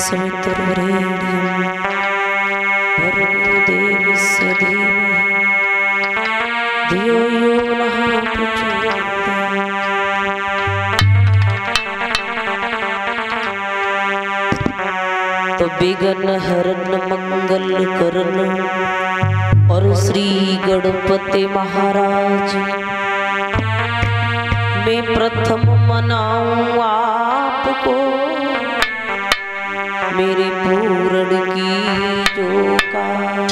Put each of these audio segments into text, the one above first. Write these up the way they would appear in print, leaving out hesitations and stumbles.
सवितुर्वरेण्यं भर्गो देवस्य धीमहि धियो यो नः प्रचोदयात्। तो विघ्न हरन मंगल करन और श्री गणपति महाराज मैं प्रथम मनाऊं आपको मेरे पूर्ण की जो काज।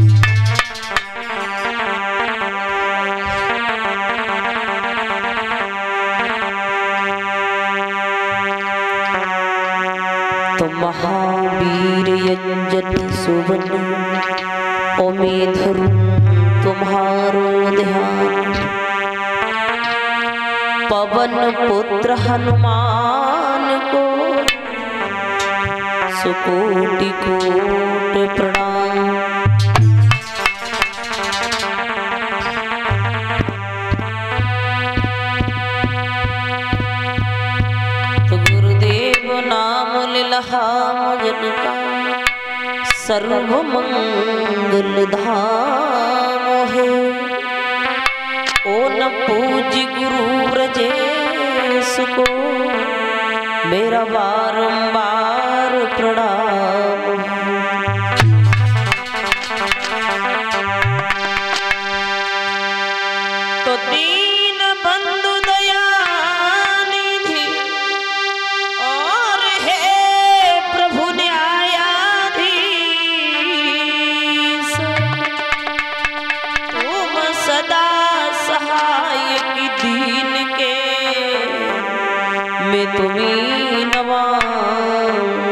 तो महावीर यंजन सुवन ओ मैं धरूं तुम्हारो ध्यान। पवन पुत्र हनुमान को सुकोटि कोट प्रणाम। तो गुरुदेव नाम लिलहाम जनका सर्व मंगल धाम है। ओ न पूज गुरु ब्रजेश को मेरा बारंबार प्रणाम। तो दीन बंधु दयानिधि और हे प्रभु न्यायाधीश तुम सदा सहायक दीन के मैं तुम्हीं नवाऊं।